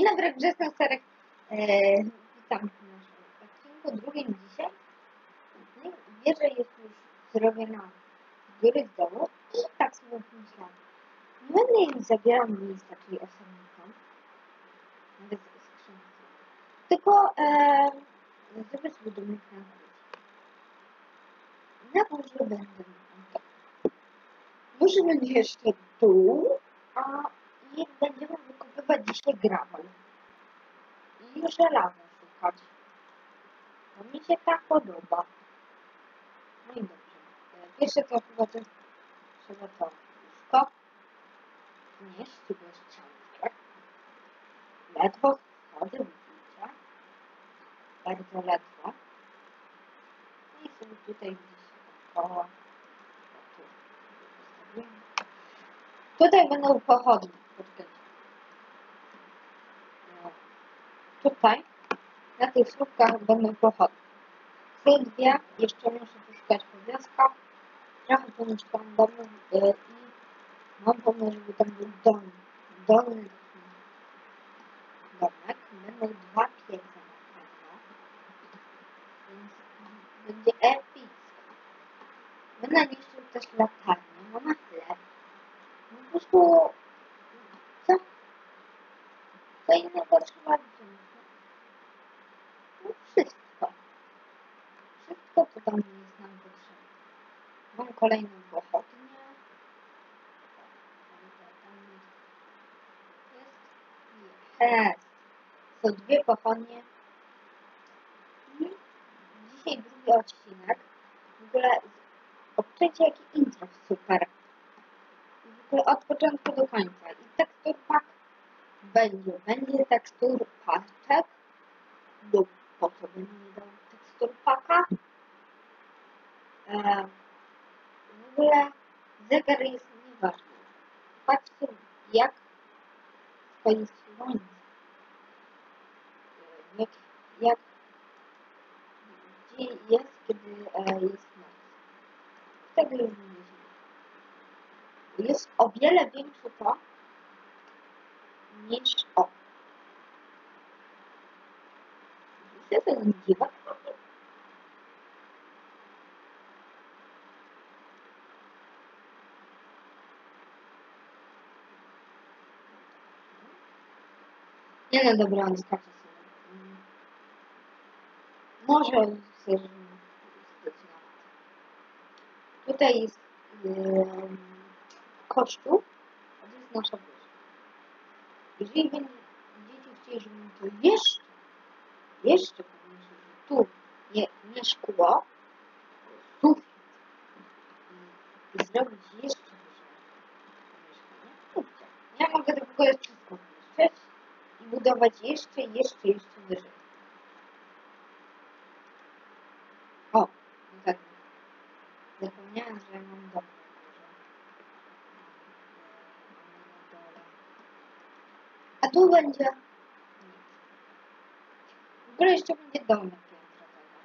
Dzień dobry, Grzesiek Serek. Witam w naszym odcinku drugim dzisiaj. Wieża jest już zrobiona z góry z dołu i tak sobie pomyślałam. Nie będę im zabierał miejsca, czyli osobnikom, nawet skrzynki, tylko zrobię sobie domek na górze. Na górze będę tak. Może będzie jeszcze dół, i będziemy wykopywać dzisiaj gravel. I żelaza szukać. Bo mi się tak podoba. No i dobrze. Pierwsze co chyba to trzeba to łóżko znieść, tu jest ściankę. Ledwo wchodzę, widzicie? Bardzo ledwo. I sobie tutaj gdzieś dookoła. Tutaj będą pochodnie. Tutaj na tych słupkach będą pochodnie. Są dwie, jeszcze muszę poszukać po wioskach. Trochę pomieszkam domu i mam pomysł, żeby tam był dolny domek. Będą dwa piece na pewno, więc będzie epicko. Będę niszczył też latarnię, mama chleb. Po prostu co innego trzeba wziąć. No wszystko. Wszystko, co tam jest nam potrzebne. Mam kolejną pochodnię. Jest. Są dwie pochodnie. I dzisiaj drugi odcinek. W ogóle obczajcie jaki intro super. W ogóle od początku do końca. I tekstur pack będzie tekstur paczek. Lub po co bym nie dał tekstur packa. W ogóle zegar jest nieważny. Patrzcie jak stoi słońce. Gdzie jest, kiedy jest noc. Tego już nie widzimy. Jest o wiele większe to niż o. Widzicie ten dziwak? Nie no dobra, on skacze sobie. Może chcesz stać nawet. Tutaj jest kościół, a to jest nasza wieża. Jeżeli dzieci chcieli, żebym to jeszcze pomniejszyć, że tu nie szkło, sufit i zrobić jeszcze wyżej mieszkanie, ja mogę to w ogóle wszystko zniszczyć i budować jeszcze wyżej. O, no tak. Zapomniałam, że mam dom. A tu będzie w ogóle jeszcze będzie domek piętrowego.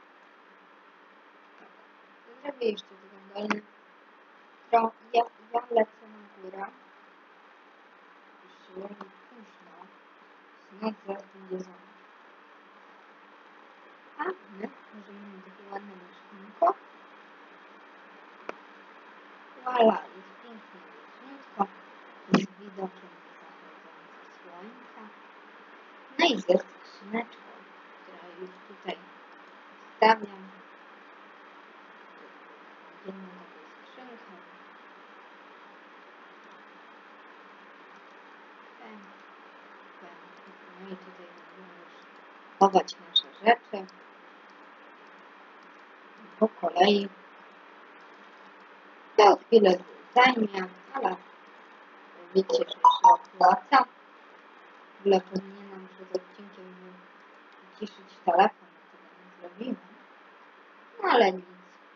Tak. Zrobię jeszcze ten dolny. Ja lecę na górę. Już się robi późno. Noc zaraz będzie zamknięta. A my możemy mieć takie ładne mieszkanko. Voila, jest pięknie mieszkanko. Z widokiem na zachodzące słońca. No i ze skrzyneczką, która już tutaj stawiam. Będziemy taką skrzynkę. No i tutaj będziemy już chować nasze rzeczy. Po kolei. To chwilę zajmie, ale wiecie, że się opłaca. W ogóle powinienem przed odcinkiem wyciszyć telefon, tego nie zrobiłem. No ale nic.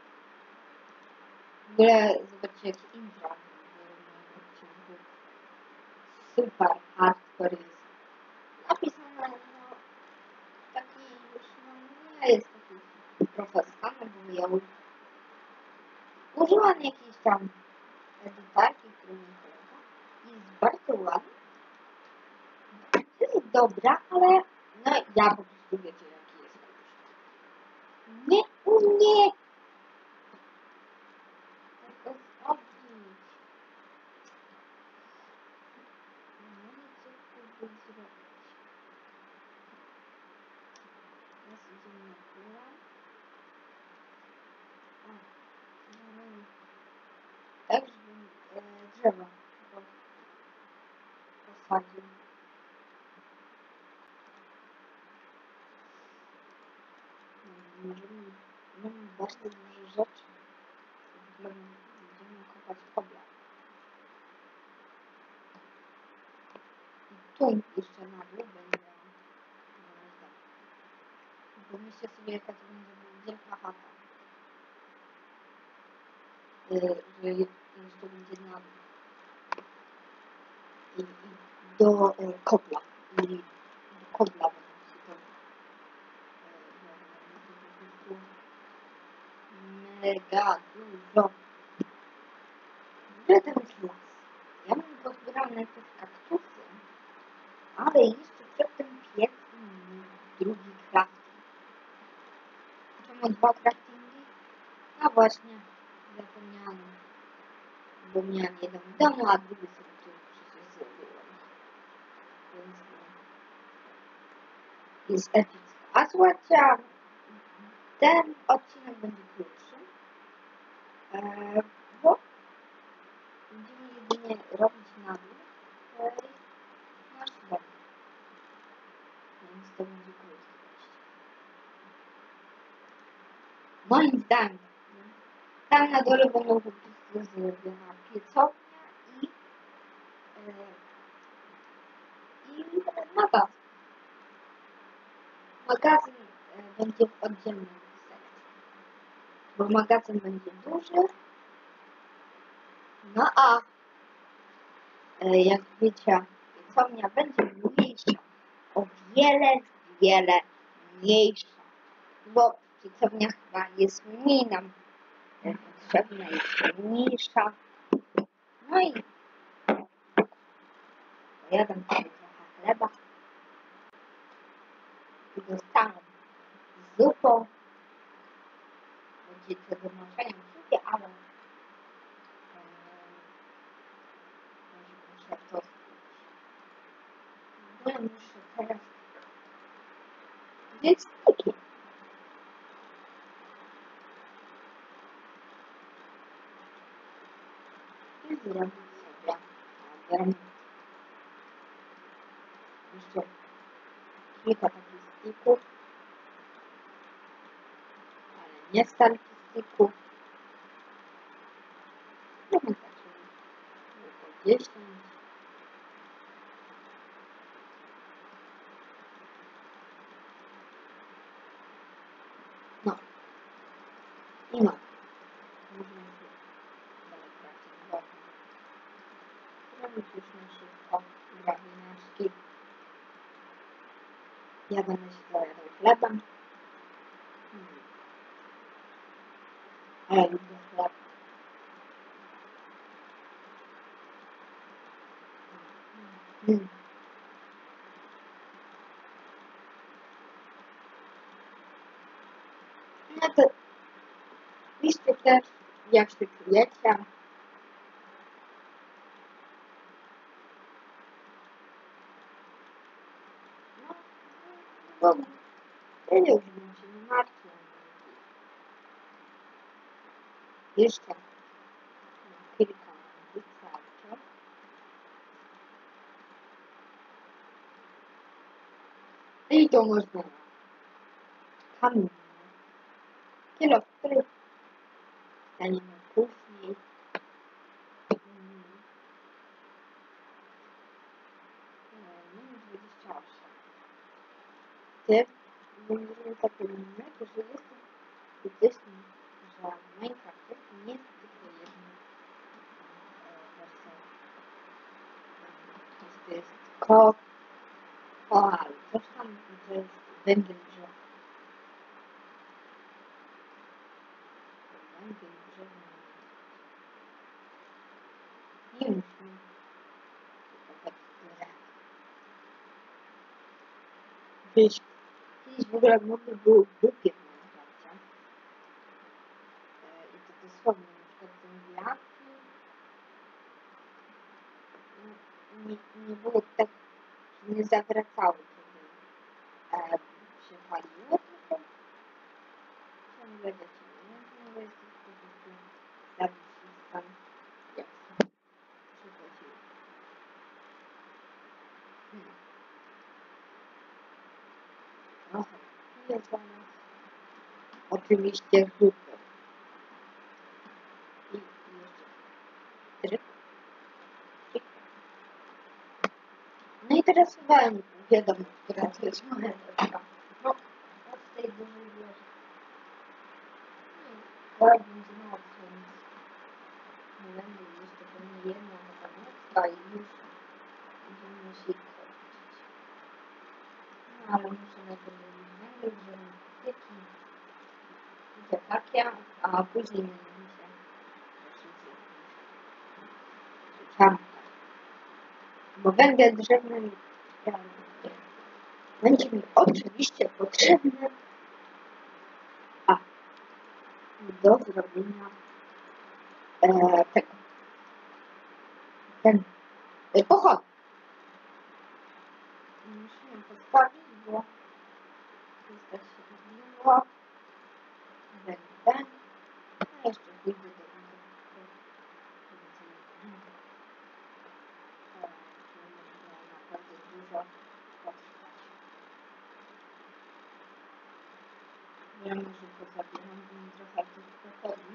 W ogóle zobaczcie jaki intro w moim odcinku. Super hardcore jest napisane, no taki już nie jest taki profesjonalny, bo ja użyłam jakiejś tam edytarki, którą mi kolega i jest bardzo ładny. dobra, ale no ja po prostu wiecie jaki jest kurs. Nie umie tego zrobić. No i co tu zrobić? Teraz idziemy na górę. O, no, tak, żebym drzewa posadził. Mamy bardzo dużo rzeczy. Będziemy kopać kobla. I tu jeszcze na dół będzie pomyślcie sobie jaka to będzie wielka chata. Że jeszcze będzie na dół. I do kobla. I do kobla będą się to po prostu mega dużo. W ogóle tam jest las. Ja bym pozbierał najpierw kaktusy, ale jeszcze przed tym piękny drugi crafting. Czemu 2 craftingi? No właśnie, zapomniałam. Bo miałam jeden w domu, a drugi sobie tu przecież zrobiłem. Więc jest epicko. A słuchajcie, ten odcinek będzie krótszy, bo będziemy jedynie robić na dół nasz dom. Więc to będzie krótkie wejście. Moim zdaniem tam na dole będą po prostu zrobiona piecownia i magazyn. Magazyn będzie w oddzielnej sekcji, bo magazyn będzie duży, no a jak wiecie, piecownia będzie mniejsza, o wiele mniejsza, bo piecownia chyba jest mniej nam potrzebna, jest mniejsza. No i pojadam sobie trochę chleba i dostaną zupą. Będzie to do noszenia w zupie, ale muszę to zrobić. Bo muszę teraz zjeść takie. I zrobić sobie obiad. Jeszcze kilka takich stików, ale nie starki stików. No my zaczęli około 10. No i mam. Możemy zrobić już na szybko drabineczki. Ja będę się zajadał chlebem. A ja lubię chleb. No to piszcie też, jak się czujecie. No, bo ja nie już bym się nie martwił. Jeszcze kilka wystarczy. I to można kamienie, kilofry, staniemy później. Minus 28. Ty będziemy takie numery, że jestem wdzięczny, że w Minecrafcie nie jest tylko jedna wersja. To jest koal, coś tam, że jest węgiel drzewa. Węgiel drzewa. Nie musimy kopać drzewa. Kiedyś w ogóle mody były głupie w Minecrafcie. I to dosłownie, na przykład ten wiatr nie było tak, że nie zawracały, kiedy się paliło, tylko ciągle leciło. No jest to po prostu zawiesić tam, jak się przychodziło. Trochę piję zaraz. Oczywiście zupę. I jeszcze tryk. No i teraz chyba wiadomo, która to jest moneta. No, od tej dużej wieży. Zaraz będzie noc, więc nie będę jeszcze pewnie jedna monetka i już będziemy musieli kończyć. No ale muszę najpierw zrobić węgiel, żeby pieki i to takie, a później będziemy się życiami. Bo węgiel drzewny będzie mi oczywiście potrzebny do zrobienia tego. Ten pochód. Musimy postawić, bo to się zmieniło. Będę. A jeszcze pójdę do tego. Naprawdę dużo potrzebać. Ja może pozabieram trochę tych pochodni.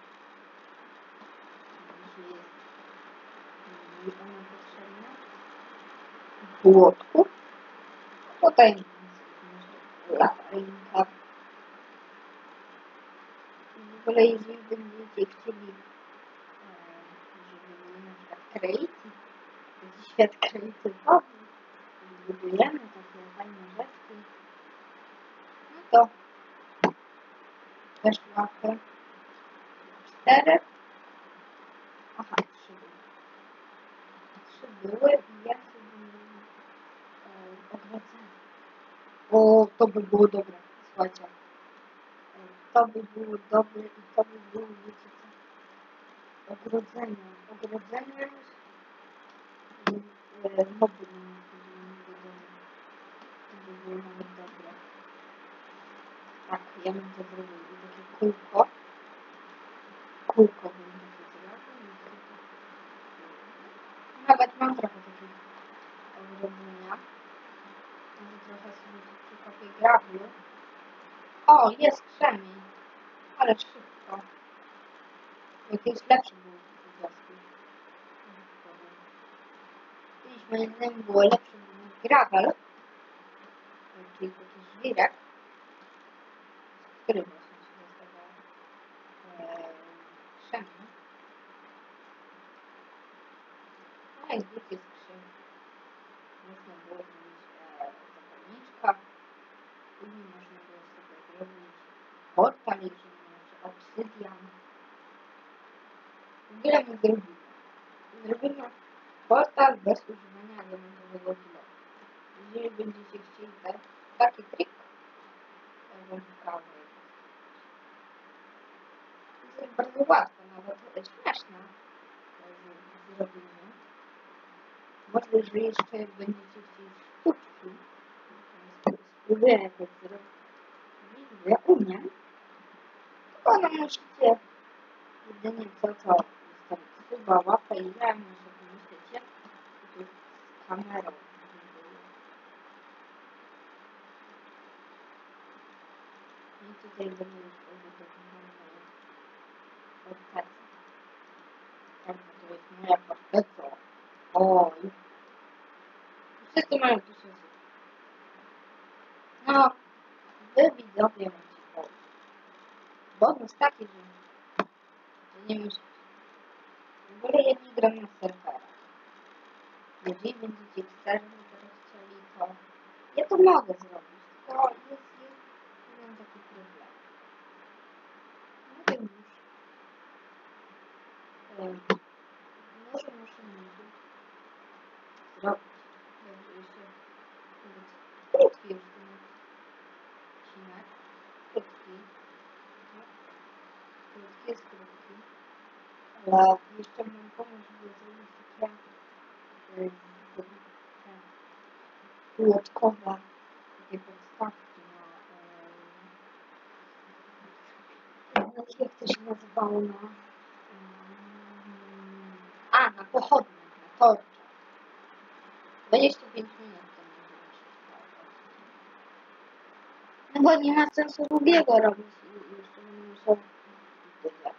Jeśli jest mi ona potrzebna. Płotku. Tutaj latarynka. W ogóle jeżeli będziecie chcieli, żeby na przykład kreacji, świat kreatywny, budujemy takie fajne rzeczy, no to też łapę 4. Aha, 3 były. 3 były i ja sobie odwracam. O, to by było dobre, słuchajcie. To by było dobre i to by było, wiecie co, ogrodzenie moby to by było nawet dobre. Tak, ja bym to zrobił, takie kółko bym takie zrobił. Nawet mam trochę takich ogrodzenia. Może trochę sobie tu przykopię grabiu. O, jest krzemień. Ale szybko. Jakieś lepsze było te wioski. Kiedyś moim zdaniem było lepsze niż gravel. Czyli taki żwirek. Który właśnie się nazywa krzemień. No i zwykły skrzyn. Można było zrobić zapalniczka. Później można było sobie zrobić portal, jeżeli macie obsydian. W ogóle my zrobimy portal bez używania diamentowego pilotu. Jeżeli będziecie chcieli taki trik, to wam pokażę. To jest bardzo łatwe, nawet śmieszne zrobienie. Może, że jeszcze będziecie chcieli sztuczki, spróbuję jakoś zrobić, bo ja umiem, tylko no musicie jedynie co jest suba, łapę i ja muszę pomyśleć, jak tu z kamerą. I tutaj będę już przygotowywać moje fortece. Tak, to jest moja forteca. Oj. Wszyscy mają tu sens. No, wy widzowie macie pomysł. Bonus taki, że nie musicie. W ogóle ja nie gram na serwerach. Jeżeli będziecie chcieli, to ja to mogę zrobić. Tylko jest jeden taki problem. Nie wiem już. Może muszę zrobić. Jeszcze krótki już krótkie skrótki, ale jeszcze mam pomysł, żeby zrobić takie płotkowe, takie podstawki jak to się nazywało, na pochodnie, na torcze. 25 minut to będzie trwało. No bo nie ma sensu drugiego robić i jeszcze będę musiał dzieciaka.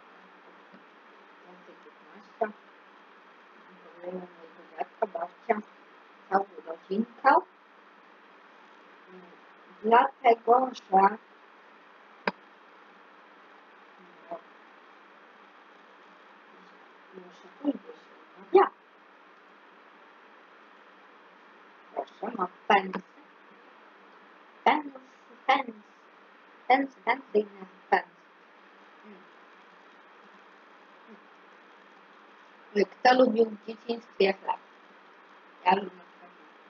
15. Kolejna mojego dziadka, babcia, całą rodzinkę. Dlatego, że muszę pójść do siebie. Proszę, ma pensy. Pensyjne pensy. Kto lubił w dzieciństwie chleb? Ja lubię chleb.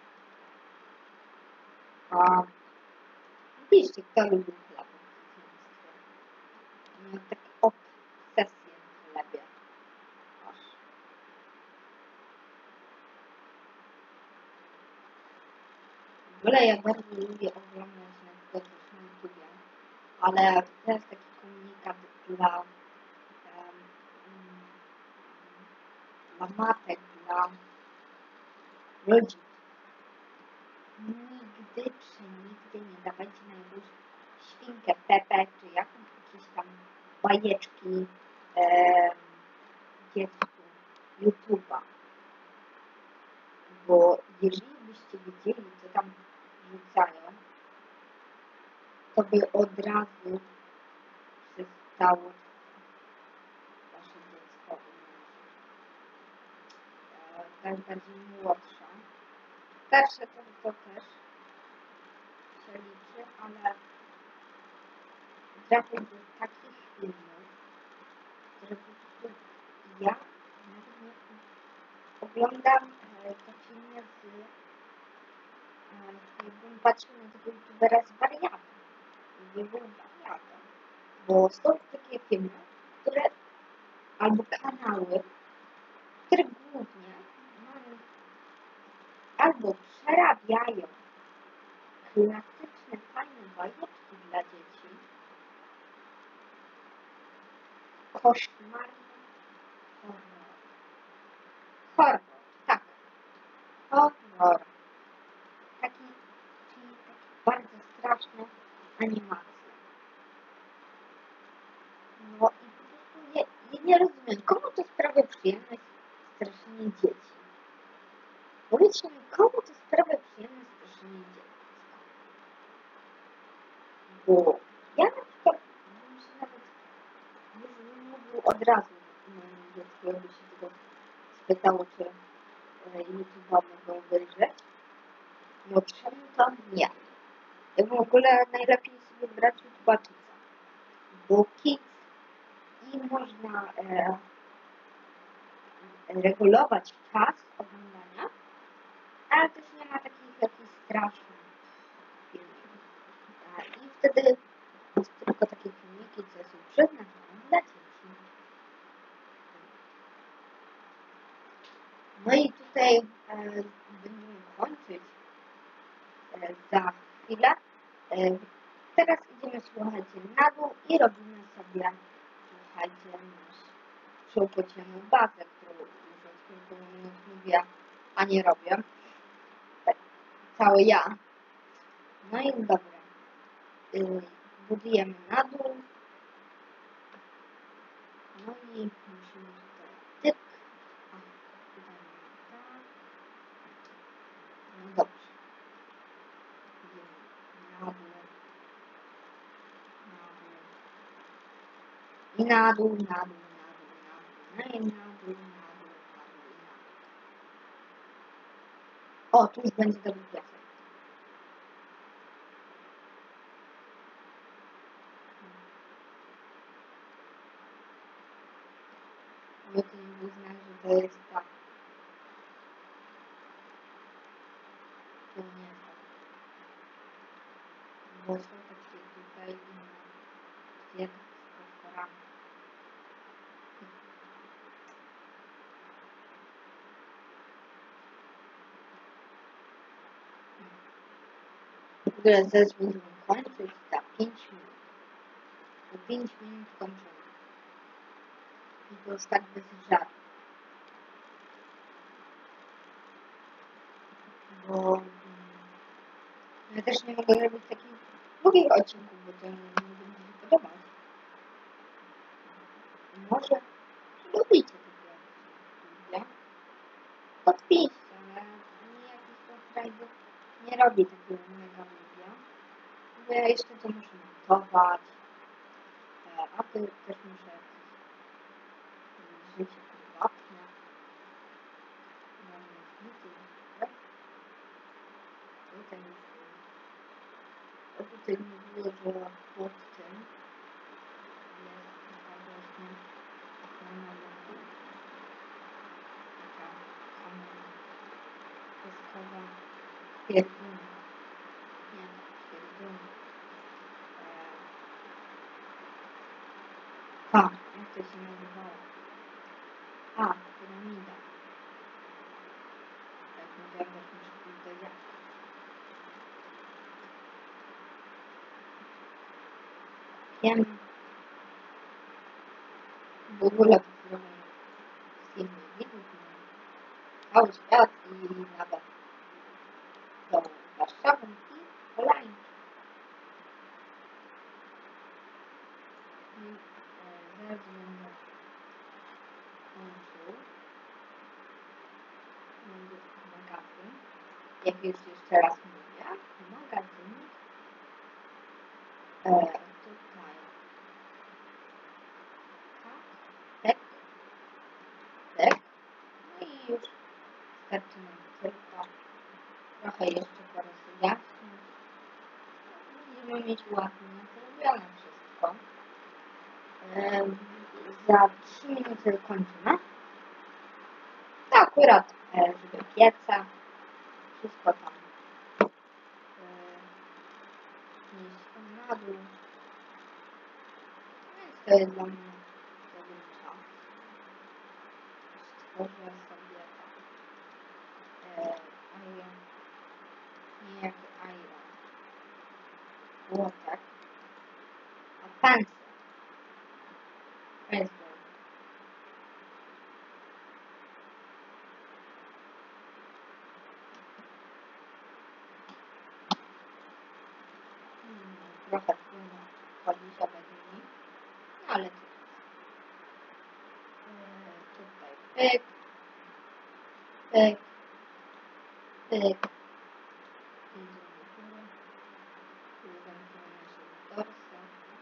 Piszcie, kto lubił chleb w dzieciństwie. Miał takie obsesje w chlebie. Aż. W ogóle ja bardzo lubię oglądać na przykład już na YouTubie, ale to jest taki komunikat dla matek, dla rodziców. Nigdy nie dawajcie na jakąś świnkę Pepe, czy jakieś tam bajeczki dziecku YouTube'a. Bo jeżeli byście wiedzieli, co tam rzucają, to by od razu przestało wasze dziecko tak bardziej młodsze. Starsze to też się liczy, ale trafię do takich filmów, które po prostu ja nawet nie oglądam te filmy jakbym patrzył na tego youtubera z wariatem. Nie był wariatem. Bo są takie filmy, albo kanały, które głównie albo przerabiają klasyczne, fajne bajeczki dla dzieci, koszmarny horror, tak, horror, czyli takie bardzo straszne animacje. No i po prostu ja nie rozumiem, komu to sprawia przyjemność straszenie dzieci? Powiedzcie mi, komu to sprawia przyjemność straszenie dzieci? Bo ja na przykład bym się nawet już mówił od razu mojemu dziecku, jakby się tego spytało, czy YouTube'a mogę obejrzeć. No czemu to nie? Ja w ogóle najlepiej sobie brać YouTube'a Kidsa, bo Kids i można regulować czas oglądania, ale też nie ma takich jakichś strasznych filmów. I wtedy jest tylko takie filmiki, które są przeznaczone dla dzieci. No i tutaj będziemy kończyć za chwilę. Teraz idziemy, słuchajcie, na dół i robimy sobie, słuchajcie, nasz przełkocianą bazę, którą już od kilku minut mówię, a nie robię. Cały ja. No i dobra. Budujemy na dół. No i musimy tutaj tyk. Tutaj mamy tak. No dobrze. Idziemy na dół. I na dół, na dół, na dół, na dół. No i na dół, na dół, na dół, na dół. O, tu już będzie dobry piasek. Bo to nie uznać, że to jest tak. To nie jest tak. Bo są takie tutaj inne, jak z potworami. ogóle zadzwoń kończyć za 5 minut. Po 5 minut kończymy. I to już tak bez żartu. Bo ja też nie mogę robić takich długich odcinków, bo to nie będzie mi podobać. Może lubicie takie odcinki, podpiszcie, ale nie jakiś subskrybów nie robi takiego mega lubię, bo ja jeszcze to muszę montować, a to też muszę jakieś życie prywatne. Tutaj mówiło, że pod tym jest taka właśnie taka kamera pieskowa pierduna. Nie, pierduna. Jak to się nazywało? Piramida. Tak mówiłam, że muszę pójść do jabłka. Wiem, w ogóle pozdrawiam wszystkich widzów, cały świat i nawet do Warszawy i Polańki. I zaraz będę kończył magazyn. Jak już jeszcze raz mówię, magazyn tutaj tak, no i już starczy nam tylko trochę jeszcze porozjaśnić. Będziemy mieć ładnie zrobione wszystko. Za 3 minuty kończymy. To akurat, żeby pieca, wszystko tam nieść na dół. Więc to jest dla mnie dobry czas. Stworzę sobie iron, niejaki iron, łotek, a pensel. Trochę trudno chodzić bez nimi, ale tutaj pyk, pyk, pyk, idziemy tu zamkniemy nasze dorsy.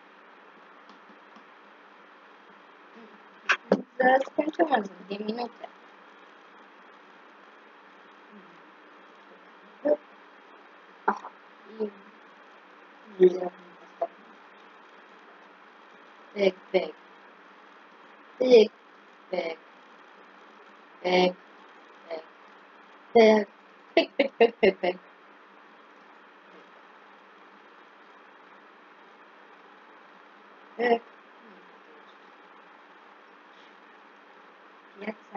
Zaraz skończymy za 2 minuty. Aha, i zrobimy ostatnią. Pyk, pyk, pyk, pyk, pyk, pyk, pyk, pyk, pyk, pyk, pyk. Pyk. Pieca.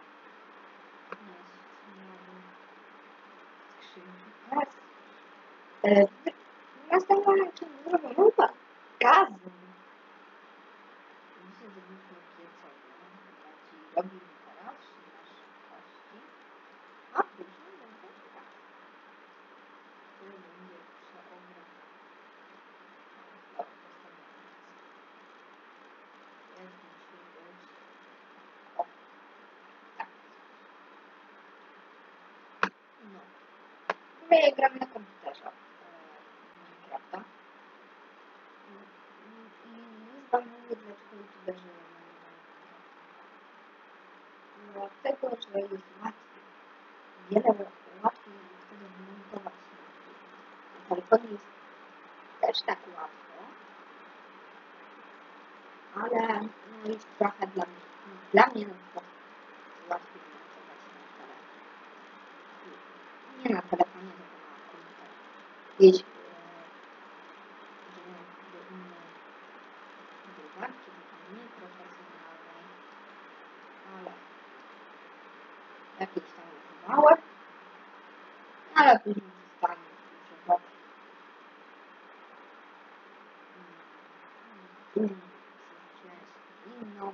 Teraz następną rzeczą zrobimy magazyn. Myślę, że byśmy piecowe bardziej robimy teraz nasze kości, a później będzie tak, który będzie przeogromny. O, tak. No. My gramy na komputerze Minecrafta. I wam mówię, dlaczego youtuberzy dlatego, że jest łatwiej. Wiele łatwiej wtedy montować. Na telefonie jest też tak łatwo, ale no jest trochę dla mnie na przykład łatwiej montować na telefonie. Nie na telefonie, tylko na komputerze. Jeśli do innej drukarki, do mniej profesjonalnej, ale jakieś tam małe, ale później zostanie używane. później przerzuciłem sobie inną,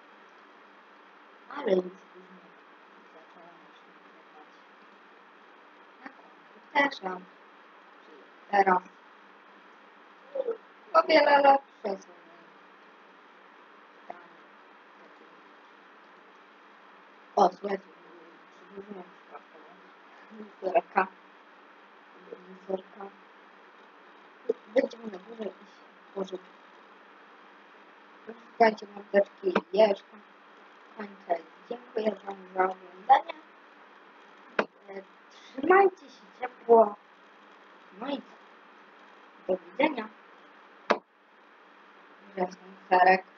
ale już później zacząłem się nagrywać na komputerze, czyli teraz o wiele lepsze są moim zdaniem. O, słuchajcie, przedłużyłem szkawkę wizorka. Wejdziemy na górę i się pożyczymy. Słuchajcie, mordeczki, jeszcze kończę. Dziękuję Wam za oglądanie. Trzymajcie się ciepło. No i co? Do widzenia. Grzeczny Serek.